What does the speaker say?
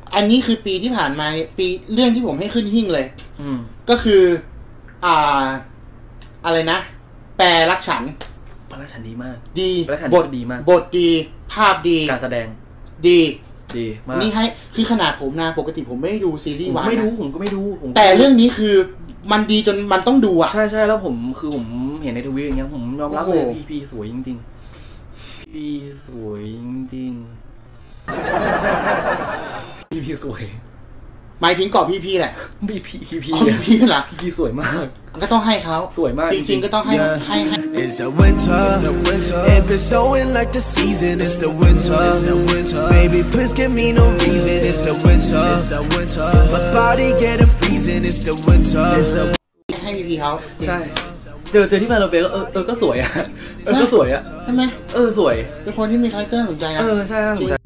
อันนี้คือปีที่ผ่านมาปีเรื่องที่ผมให้ขึ้นหิ้งเลยก็คืออะไรนะแปรรักฉันดีมากดีบทดีมากบทดีภาพดีการแสดงดีมากนี่ให้คือขนาดผมนะปกติผมไม่ได้ดูซีรีส์วายไม่ดูผมก็ไม่ดูแต่เรื่องนี้คือมันดีจนมันต้องดูอ่ะใช่แล้วผมเห็นในทวิตอย่างเงี้ยผมยอมรับเลยพีสวยจริงๆพีสวยจริงพีสวยหมายถึงเกาะพีแหละพีเหรอพีสวยมากก็ต้องให้เขาสวยมากจริงๆก็ต้องให้ It's a winter If it's snowing like the season It's the winter Baby please give me no reason It's the winter My body getting freezing It's the winter ให้พีเขาใช่เจอที่มาเราเบลก็สวยอ่ะก็สวยอ่ะใช่ไหมสวยเป็นคนที่มีคาแรคเตอร์สนใจนะใช่น่าสนใจ